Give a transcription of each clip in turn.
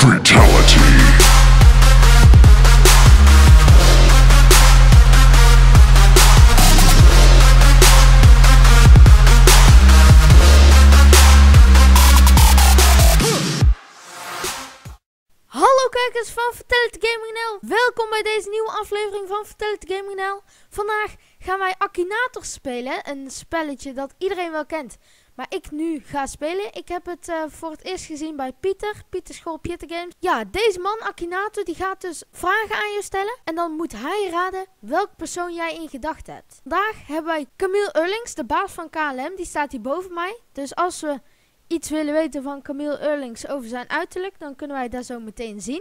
Fatality. Hallo kijkers van Fatality Gaming NL. Welkom bij deze nieuwe aflevering van Fatality Gaming NL. Vandaag gaan wij Akinator spelen. Een spelletje dat iedereen wel kent, maar ik nu ga spelen. Ik heb het voor het eerst gezien bij Pieter School Pieter Games. Ja, deze man Akinator die gaat dus vragen aan je stellen. En dan moet hij raden welk persoon jij in gedachten hebt. Vandaag hebben wij Camille Eurlings, de baas van KLM. Die staat hier boven mij. Dus als we iets willen weten van Camille Eurlings over zijn uiterlijk, dan kunnen wij dat zo meteen zien.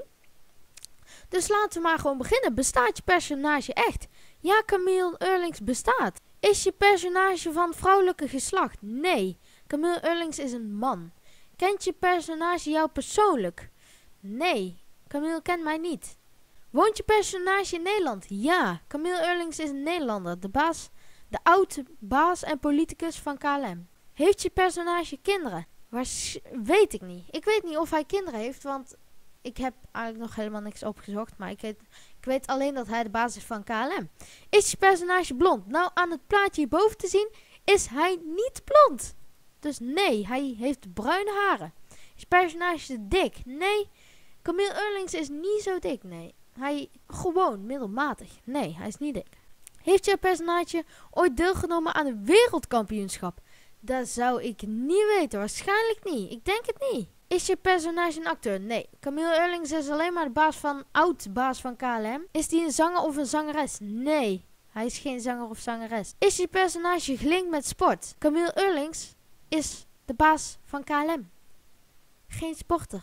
Dus laten we maar gewoon beginnen. Bestaat je personage echt? Ja, Camille Eurlings bestaat. Is je personage van vrouwelijke geslacht? Nee. Camille Eurlings is een man. Kent je personage jou persoonlijk? Nee. Camille kent mij niet. Woont je personage in Nederland? Ja. Camille Eurlings is een Nederlander. De oude baas en politicus van KLM. Heeft je personage kinderen? Weet ik niet. Ik weet niet of hij kinderen heeft, want ik heb eigenlijk nog helemaal niks opgezocht. Maar ik weet alleen dat hij de baas is van KLM. Is je personage blond? Nou, aan het plaatje hierboven te zien is hij niet blond. Dus nee, hij heeft bruine haren. Is je personage dik? Nee. Camille Eurlings is niet zo dik, nee. Hij gewoon middelmatig. Nee, hij is niet dik. Heeft je personage ooit deelgenomen aan een wereldkampioenschap? Dat zou ik niet weten. Waarschijnlijk niet. Ik denk het niet. Is je personage een acteur? Nee. Camille Eurlings is alleen maar de oud-baas van KLM. Is die een zanger of een zangeres? Nee. Hij is geen zanger of zangeres. Is je personage gelinkt met sport? Camille Eurlings is de baas van KLM. Geen sporter.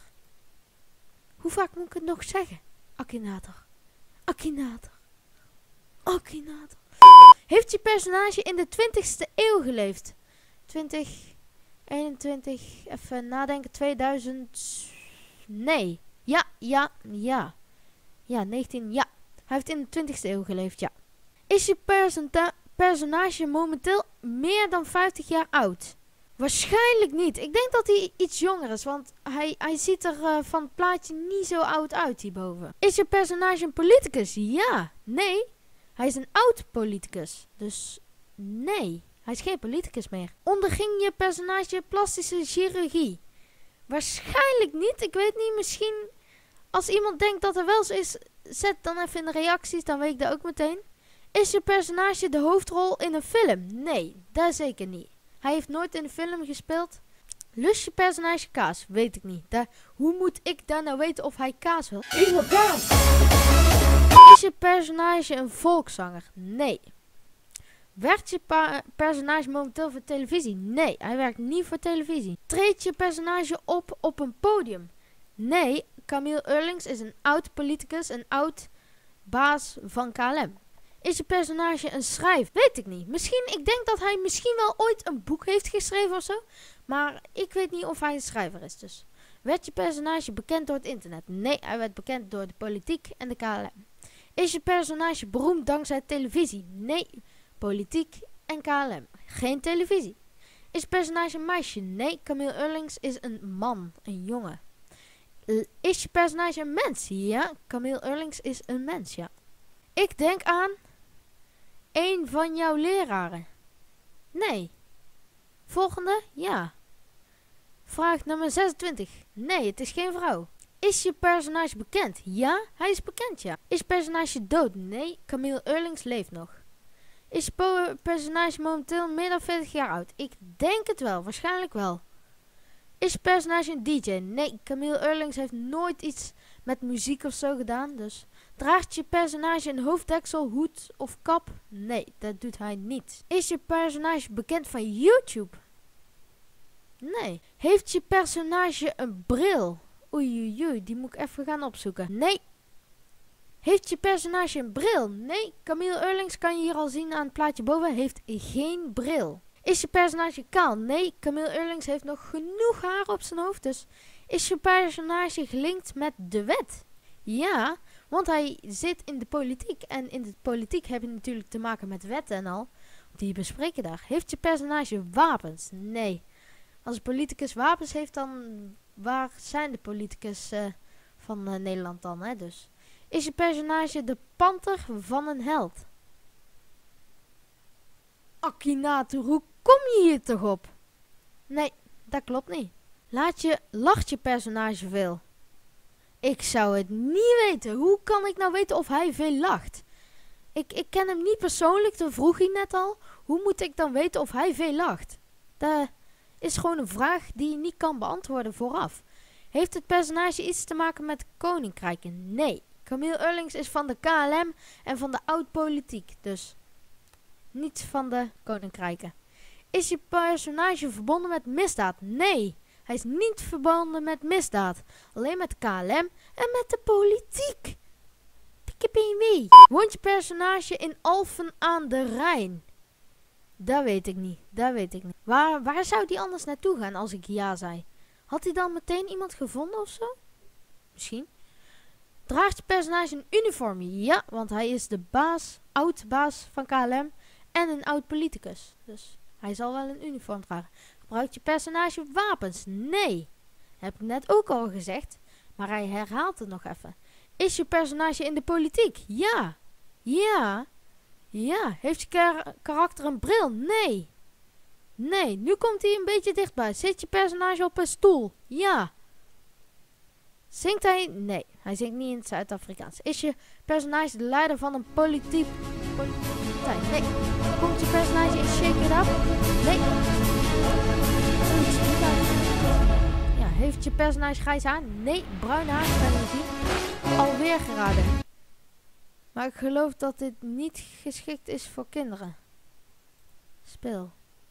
Hoe vaak moet ik het nog zeggen? Akinator. Akinator. Akinator. Heeft je personage in de 20ste eeuw geleefd? 2021, even nadenken, 2000, nee, ja, 19, ja, hij heeft in de 20ste eeuw geleefd, ja. Is je personage momenteel meer dan 50 jaar oud? Waarschijnlijk niet, ik denk dat hij iets jonger is, want hij ziet er van het plaatje niet zo oud uit hierboven. Is je personage een politicus? Ja, nee, hij is een oud politicus, dus nee. Hij is geen politicus meer. Onderging je personage plastische chirurgie? Waarschijnlijk niet. Ik weet niet. Misschien als iemand denkt dat er wel zo is, zet dan even in de reacties. Dan weet ik dat ook meteen. Is je personage de hoofdrol in een film? Nee, dat zeker niet. Hij heeft nooit in een film gespeeld. Lust je personage kaas? Weet ik niet. Hoe moet ik dan nou weten of hij kaas wil? Ik wil kaas! Is je personage een volkszanger? Nee. Werkt je personage momenteel voor televisie? Nee, hij werkt niet voor televisie. Treedt je personage op een podium? Nee, Camille Eurlings is een oud politicus, een oud baas van KLM. Is je personage een schrijver? Weet ik niet. Ik denk dat hij misschien wel ooit een boek heeft geschreven of zo. Maar ik weet niet of hij een schrijver is dus. Werd je personage bekend door het internet? Nee, hij werd bekend door de politiek en de KLM. Is je personage beroemd dankzij televisie? Nee. Politiek en KLM. Geen televisie. Is personage een meisje? Nee, Camille Eurlings is een man, een jongen. Is je personage een mens? Ja, Camille Eurlings is een mens, ja. Ik denk aan een van jouw leraren. Nee. Volgende? Ja. Vraag nummer 26. Nee, het is geen vrouw. Is je personage bekend? Ja, hij is bekend, ja. Is je personage dood? Nee, Camille Eurlings leeft nog. Is je personage momenteel meer dan 40 jaar oud? Ik denk het wel, waarschijnlijk wel. Is je personage een DJ? Nee, Camille Eurlings heeft nooit iets met muziek of zo gedaan. Dus draagt je personage een hoofddeksel, hoed of kap? Nee, dat doet hij niet. Is je personage bekend van YouTube? Nee. Heeft je personage een bril? Oei, die moet ik even gaan opzoeken. Nee. Heeft je personage een bril? Nee, Camille Eurlings kan je hier al zien aan het plaatje boven, heeft geen bril. Is je personage kaal? Nee, Camille Eurlings heeft nog genoeg haar op zijn hoofd. Dus is je personage gelinkt met de wet? Ja, want hij zit in de politiek. En in de politiek heb je natuurlijk te maken met wetten en al. Die bespreken daar. Heeft je personage wapens? Nee. Als een politicus wapens heeft, dan waar zijn de politicus Van Nederland dan, hè, dus. Is je personage de panter van een held? Akinator, hoe kom je hier toch op? Nee, dat klopt niet. Lacht je personage veel? Ik zou het niet weten. Hoe kan ik nou weten of hij veel lacht? Ik ken hem niet persoonlijk, dat vroeg hij net al. Hoe moet ik dan weten of hij veel lacht? Dat is gewoon een vraag die je niet kan beantwoorden vooraf. Heeft het personage iets te maken met koninkrijken? Nee. Camille Eurlings is van de KLM en van de oud-politiek, dus niet van de koninkrijken. Is je personage verbonden met misdaad? Nee. Hij is niet verbonden met misdaad. Alleen met de KLM en met de politiek. Dikke BMW. Woont je personage in Alphen aan de Rijn? Dat weet ik niet. Waar zou die anders naartoe gaan als ik ja zei? Had hij dan meteen iemand gevonden of zo? Misschien. Draagt je personage een uniform? Ja, want hij is de oud-baas van KLM en een oud-politicus. Dus hij zal wel een uniform dragen. Gebruikt je personage wapens? Nee. Heb ik net ook al gezegd, maar hij herhaalt het nog even. Is je personage in de politiek? Ja. Heeft je karakter een bril? Nee. Nu komt hij een beetje dichtbij. Zit je personage op een stoel? Ja. Zingt hij? Nee, hij zingt niet in het Zuid-Afrikaans. Is je personage de leider van een politiek partij? Nee. Komt je personage in Shake It Up? Nee. Ja, heeft je personage grijs haar? Nee, bruin haar kan je zien. Alweer geraden. Maar ik geloof dat dit niet geschikt is voor kinderen. Speel.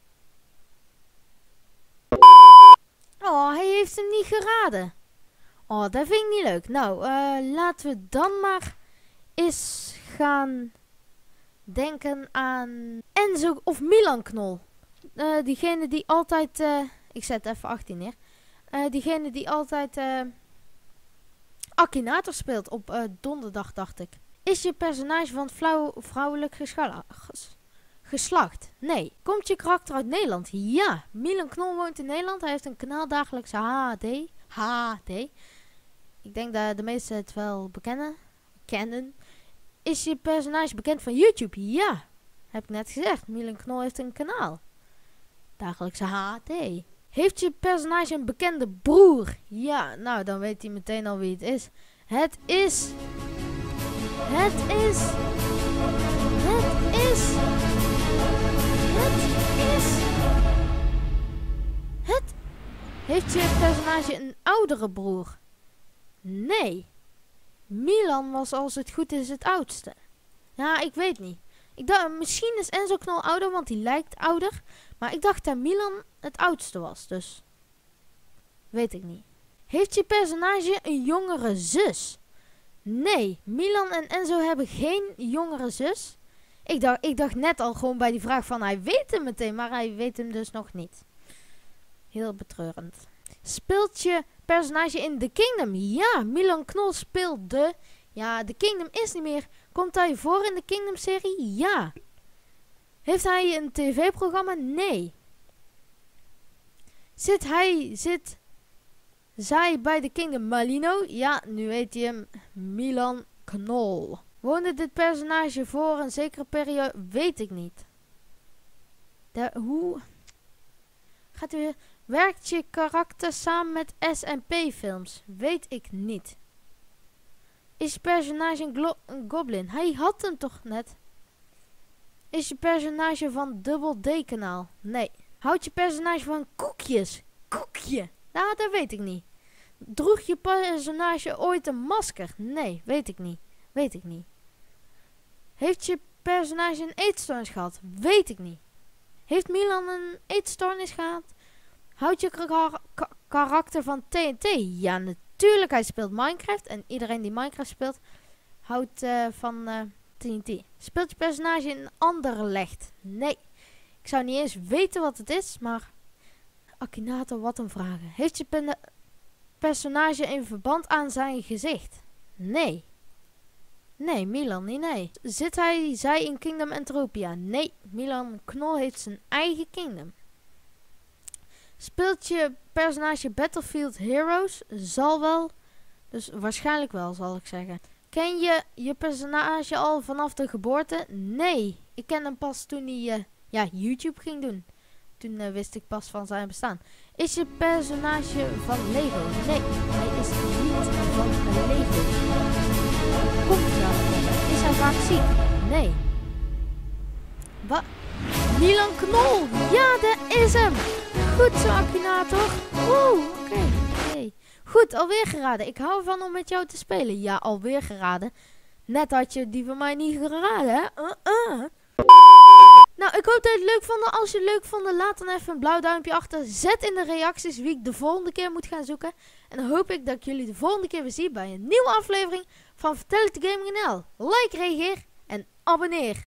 Oh, hij heeft hem niet geraden. Oh, dat vind ik niet leuk. Nou, laten we dan maar eens gaan denken aan Enzo of Milan Knol. Diegene die altijd... ik zet even 18 neer. Diegene die altijd Akinator speelt op donderdag, dacht ik. Is je personage van het vrouwelijk geslacht? Nee. Komt je karakter uit Nederland? Ja. Milan Knol woont in Nederland. Hij heeft een kanaal dagelijkse HD. Ik denk dat de meesten het wel kennen. Is je personage bekend van YouTube? Ja. Heb ik net gezegd. Milan Knol heeft een kanaal. Dagelijkse HD. Heeft je personage een bekende broer? Ja. Nou, dan weet hij meteen al wie het is. Het is... Heeft je personage een oudere broer? Nee. Milan was als het goed is het oudste. Ja, ik weet niet. Ik dacht, misschien is Enzo Knol ouder, want hij lijkt ouder. Maar ik dacht dat Milan het oudste was, dus... Weet ik niet. Heeft je personage een jongere zus? Nee, Milan en Enzo hebben geen jongere zus. Ik dacht net al gewoon bij die vraag van hij weet hem meteen, maar hij weet hem dus nog niet. Heel betreurend. Speelt je personage in The Kingdom? Ja, Milan Knol speelt de... Ja, The Kingdom is niet meer. Komt hij voor in de Kingdom-serie? Ja. Heeft hij een tv-programma? Nee. Zit zij bij The Kingdom Malino? Ja, nu weet je hem. Milan Knol. Woonde dit personage voor een zekere periode? Weet ik niet. Hoe... Gaat u... Werkt je karakter samen met S&P-films? Weet ik niet. Is je personage een goblin? Hij had hem toch net? Is je personage van Double D-kanaal? Nee. Houdt je personage van koekjes? Koekje? Nou, dat weet ik niet. Droeg je personage ooit een masker? Nee, weet ik niet. Heeft je personage een eetstoornis gehad? Weet ik niet. Heeft Milan een eetstoornis gehad? Houdt je karakter van TNT? Ja, natuurlijk. Hij speelt Minecraft. En iedereen die Minecraft speelt, houdt van TNT. Speelt je personage in Anderlecht? Nee. Ik zou niet eens weten wat het is, maar... Akinator, wat een vragen. Heeft je personage een verband aan zijn gezicht? Nee. Nee, Milan niet, nee. Zit zij in Kingdom Entropia? Nee, Milan Knol heeft zijn eigen kingdom. Speelt je personage Battlefield Heroes? Zal wel. Dus waarschijnlijk wel, zal ik zeggen. Ken je je personage al vanaf de geboorte? Nee. Ik ken hem pas toen hij YouTube ging doen. Toen wist ik pas van zijn bestaan. Is je personage van Lego? Nee, hij is niet van Lego. Komt hij daarvan? Is hij vaak ziek? Nee. Wat? Milan Knol! Ja, dat is hem! Goed zo, Akinator. Oké. Hey. Goed, alweer geraden. Ik hou ervan om met jou te spelen. Ja, alweer geraden. Net had je die van mij niet geraden, hè? Nou, ik hoop dat je het leuk vond. Als je het leuk vond, laat dan even een blauw duimpje achter. Zet in de reacties wie ik de volgende keer moet gaan zoeken. En dan hoop ik dat ik jullie de volgende keer weer zie bij een nieuwe aflevering van Fatality Gaming NL. Like, reageer en abonneer.